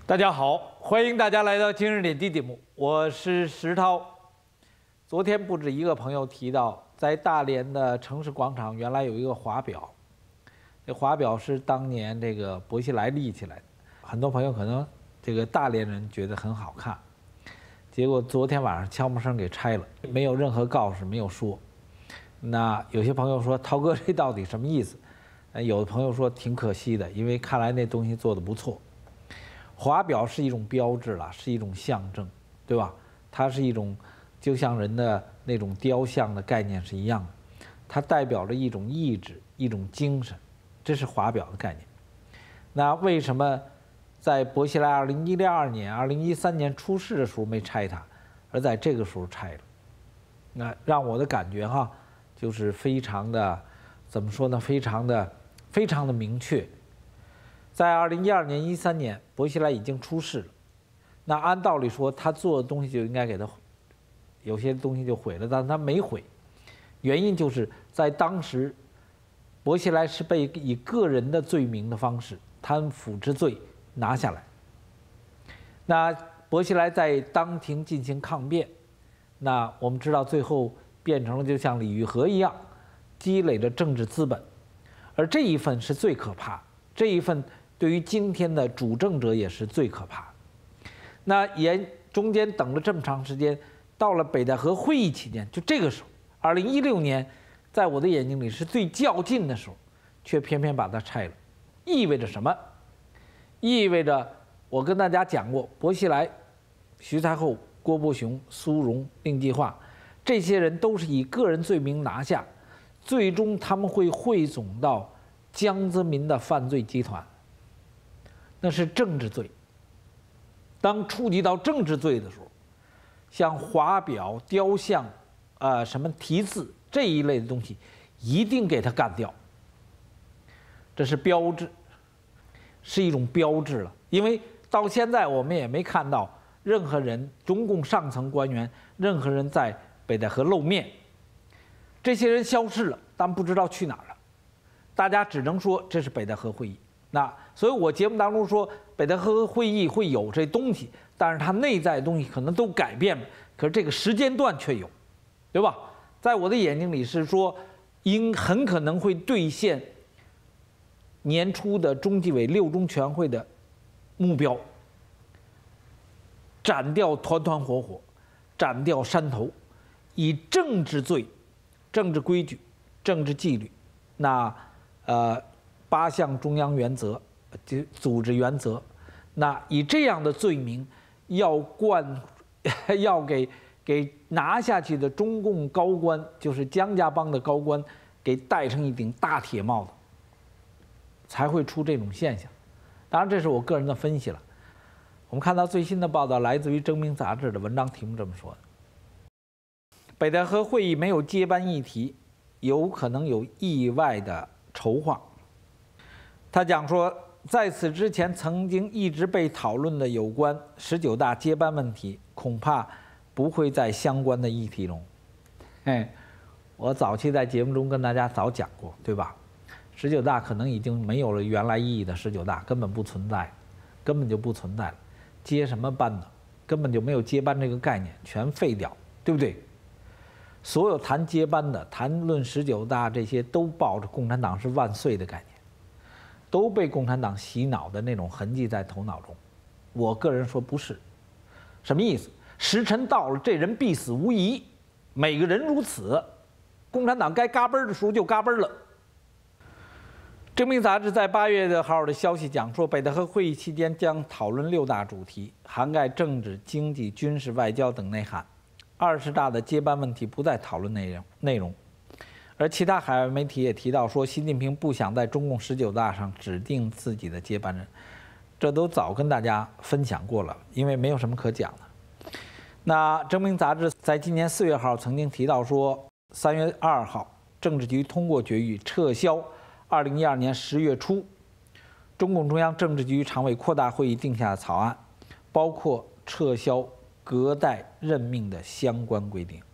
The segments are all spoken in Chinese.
大家好，欢迎大家来到今日点滴节目，我是石涛。昨天不止一个朋友提到，在大连的城市广场原来有一个华表，这华表是当年这个薄熙来立起来的，很多朋友可能这个大连人觉得很好看，结果昨天晚上悄没声给拆了，没有任何告示，没有说。那有些朋友说，涛哥这到底什么意思？有的朋友说挺可惜的，因为看来那东西做得不错。华表是一种标志了，是一种象征，对吧？它是一种，就像人的那种雕像的概念是一样的，它代表着一种意志、一种精神，这是华表的概念。那为什么在薄熙来2012年、2013年出事的时候没拆它，而在这个时候拆了？那让我的感觉哈，就是非常的，怎么说呢？非常的明确。在2012年、13年，薄熙来已经出事了。那按道理说，他做的东西就应该给他，有些东西就毁了，但是他没毁。原因就是在当时，薄熙来是被以个人的罪名的方式，贪腐之罪拿下来。那薄熙来在当庭进行抗辩，那我们知道最后变成了就像李玉和一样，积累了政治资本，而这一份是最可怕，这一份。对于今天的主政者也是最可怕。那也中间等了这么长时间，到了北戴河会议期间，就这个时候，2016年，在我的眼睛里是最较劲的时候，却偏偏把它拆了，意味着什么？意味着我跟大家讲过，薄熙来、徐才厚、郭伯雄、苏荣、令计划，这些人都是以个人罪名拿下，最终他们会汇总到江泽民的犯罪集团。那是政治罪。当触及到政治罪的时候，像华表、雕像、什么题字这一类的东西，一定给它干掉。这是标志，是一种标志了。因为到现在我们也没看到任何人，中共上层官员，任何人在北戴河露面。这些人消失了，但不知道去哪儿了。大家只能说这是北戴河会议。那所以，我节目当中说，北戴河会议会有这东西，但是它内在的东西可能都改变了，可是这个时间段却有，对吧？在我的眼睛里是说，很可能会兑现年初的中纪委6中全会的目标，斩掉团团伙伙，斩掉山头，以政治罪、政治规矩、政治纪律，那8项中央原则，组织原则，那以这样的罪名，要给拿下去的中共高官，就是江家帮的高官，给戴上一顶大铁帽子，才会出这种现象。当然，这是我个人的分析了。我们看到最新的报道，来自于《征明》杂志的文章题目这么说的：北戴河会议没有接班议题，有可能有意外的筹划。他讲说，在此之前曾经一直被讨论的有关19大接班问题，恐怕不会在相关的议题中。我早期在节目中跟大家早讲过，对吧？19大可能已经没有了原来意义的19大，根本不存在，根本就不存在了。接什么班呢？根本就没有接班这个概念，全废掉，对不对？所有谈接班的、谈论19大这些，都抱着共产党是万岁的概念。都被共产党洗脑的那种痕迹在头脑中，我个人说不是，什么意思？时辰到了，这人必死无疑，每个人如此，共产党该嘎嘣的时候就嘎嘣了。征明杂志在8月号的消息讲说，北戴河会议期间将讨论6大主题，涵盖政治、经济、军事、外交等内涵。20大的接班问题不再讨论内容。而其他海外媒体也提到说，习近平不想在中共19大上指定自己的接班人，这都早跟大家分享过了，因为没有什么可讲的。那《征明》杂志在今年4月号曾经提到说，3月2号，政治局通过决议撤销2012年10月初中共中央政治局常委扩大会议定下的草案，包括撤销隔代任命的相关规定。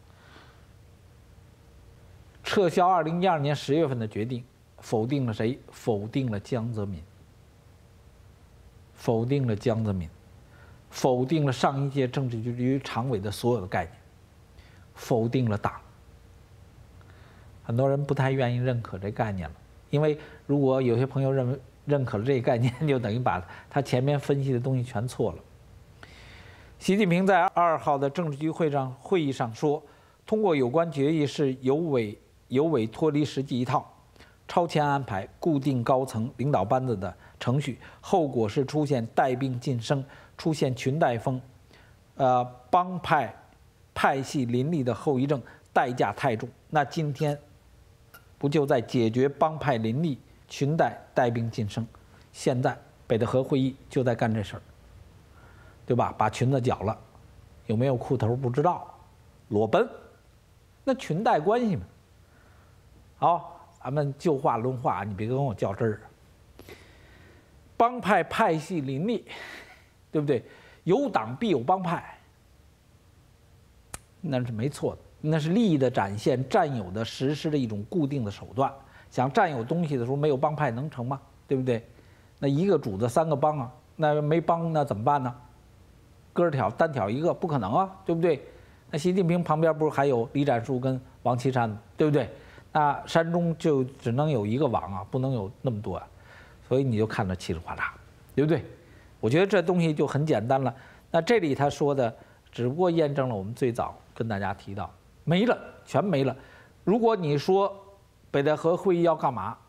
撤销2012年10月份的决定，否定了谁？否定了江泽民。 否定了江泽民，否定了上一届政治局常委的所有的概念，否定了党。很多人不太愿意认可这概念了，因为如果有些朋友认可了这个概念，就等于把他前面分析的东西全错了。习近平在2号的政治局会议上说，通过有关决议是有违脱离实际一套，超前安排固定高层领导班子的程序，后果是出现带病晋升，出现群带风，帮派派系林立的后遗症，代价太重。那今天不就在解决帮派林立、群带病晋升？现在北戴河会议就在干这事儿，对吧？把裙子绞了，有没有裤头不知道，裸奔，那裙带关系嘛。好，咱们就话论话，你别跟我较真儿。帮派派系林立，对不对？有党必有帮派，那是没错的，那是利益的展现，占有的实施的一种固定的手段。想占有东西的时候，没有帮派能成吗？对不对？那一个主子3个帮啊，那没帮那怎么办呢？单挑一个不可能啊，对不对？那习近平旁边不是还有李展书跟王岐山，对不对？那山中就只能有一个王啊，不能有那么多啊，所以你就看着稀里哗啦，对不对？我觉得这东西就很简单了。那这里他说的，只不过验证了我们最早跟大家提到，没了，全没了。如果你说北戴河会议要干嘛？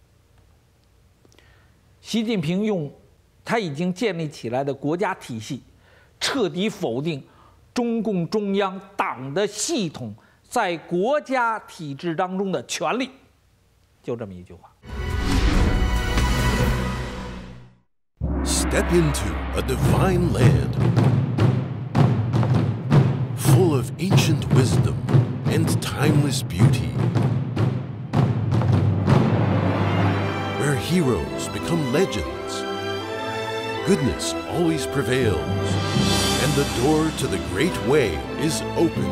习近平用他已经建立起来的国家体系，彻底否定中共中央党的系统在国家体制当中的权利，就这么一句话。 Step into a divine land, full of ancient wisdom and timeless beauty, where heroes become legends, goodness always prevails, and the door to the great way is open.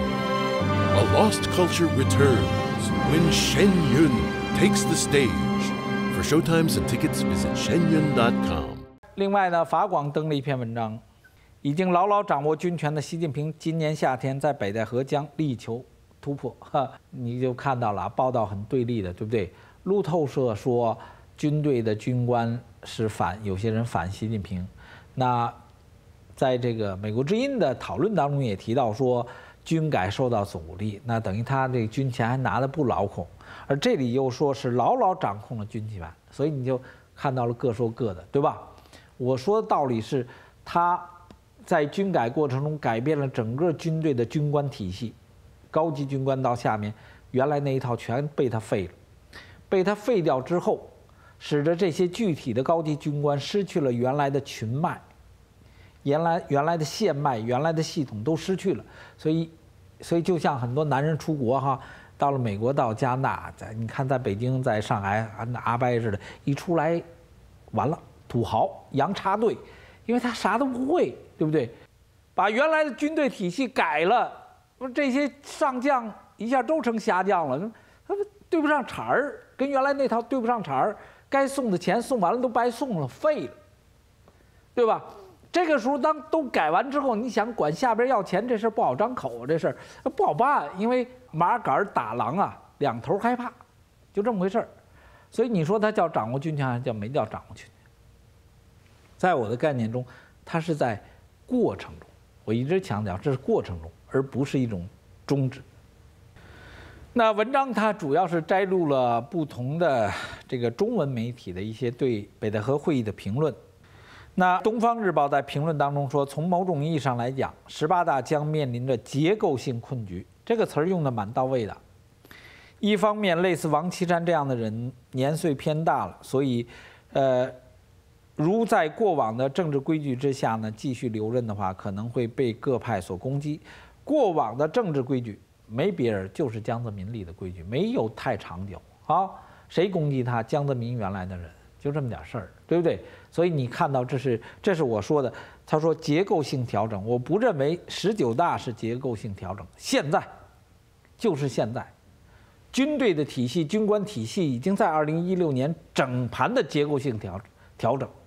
A lost culture returns when Shen Yun takes the stage. For showtimes and tickets, visit shenyun.com. 另外呢，法广登了一篇文章，已经牢牢掌握军权的习近平，今年夏天在北戴河将力求突破。你就看到了，报道很对立的，对不对？路透社说，军队的军官是有些人反习近平。那在这个美国之音的讨论当中也提到说，军改受到阻力，那等于他这个军权还拿得不牢控，而这里又说是牢牢掌控了军权，所以你就看到了各说各的，对吧？我说的道理是，他在军改过程中改变了整个军队的军官体系，高级军官到下面，原来那一套全被他废了，被他废掉之后，使得这些具体的高级军官失去了原来的群脉，原来的线脉，原来的系统都失去了，所以就像很多男人出国哈，到了美国，到加拿大，你看在北京，在上海，阿掰似的，一出来，完了。土豪洋插队，因为他啥都不会，对不对？把原来的军队体系改了，这些上将一下都成下将了，他们对不上茬儿，跟原来那套对不上茬儿，该送的钱送完了都白送了，废了，对吧？这个时候当都改完之后，你想管下边要钱这事不好张口，这事不好办，因为马杆打狼啊，两头害怕，就这么回事儿。所以你说他叫掌握军权，还叫没叫掌握军权？在我的概念中，它是在过程中，我一直强调这是过程中，而不是一种终止。那文章它主要是摘录了不同的这个中文媒体的一些对北戴河会议的评论。那《东方日报》在评论当中说，从某种意义上来讲，18大将面临着结构性困局，这个词儿用的蛮到位的。一方面，类似王岐山这样的人年岁偏大了，所以，如在过往的政治规矩之下呢，继续留任的话，可能会被各派所攻击。过往的政治规矩没别人，就是江泽民立的规矩，没有太长久。好，谁攻击他？江泽民原来的人，就这么点事儿，对不对？所以你看到这是我说的。他说结构性调整，我不认为19大是结构性调整，现在就是现在，军队的体系、军官体系已经在2016年整盘的结构性调整。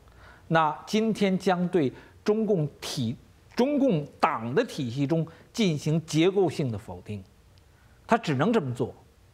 那今天将对中共党的体系中进行结构性的否定，他只能这么做，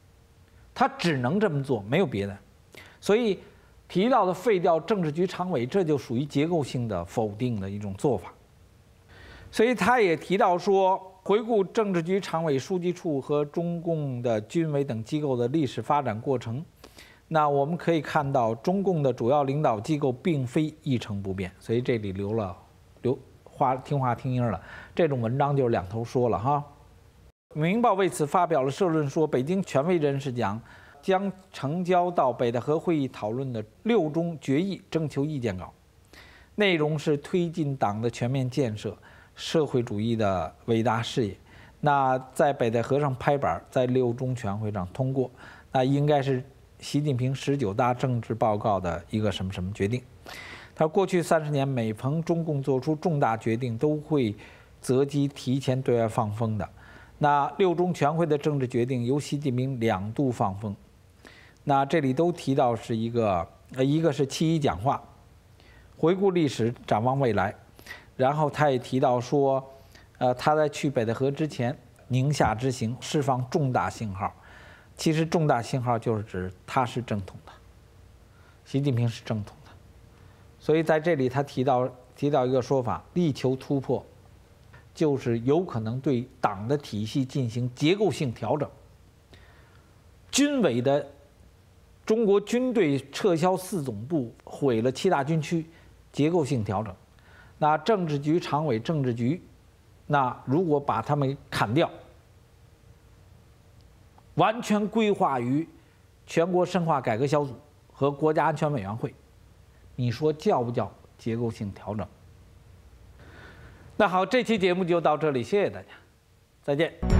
没有别的。所以提到的废掉政治局常委，这就属于结构性的否定的一种做法。所以他也提到说，回顾政治局常委、书记处和中共的军委等机构的历史发展过程，那我们可以看到，中共的主要领导机构并非一成不变。所以这里听话听音了，这种文章就是两头说了哈。《明报》为此发表了社论说，北京权威人士将呈交到北戴河会议讨论的6中决议征求意见稿，内容是推进党的全面建设、社会主义的伟大事业。那在北戴河上拍板，在6中全会上通过，那应该是习近平19大政治报告的一个什么什么决定。他过去30年，每逢中共做出重大决定，都会择机提前对外放风的。那6中全会的政治决定由习近平2度放风。那这里都提到是一个是7.1讲话，回顾历史，展望未来。然后他也提到说，他在去北戴河之前，宁夏之行释放重大信号。其实重大信号就是指他是正统的，习近平是正统的。所以在这里他提到一个说法，力求突破，就是有可能对党的体系进行结构性调整。军委的中国军队撤销4总部，毁了7大军区，结构性调整。那政治局常委、政治局，那如果把他们砍掉，完全归化于全国深化改革小组和国家安全委员会，你说叫不叫结构性调整？那好，这期节目就到这里，谢谢大家，再见。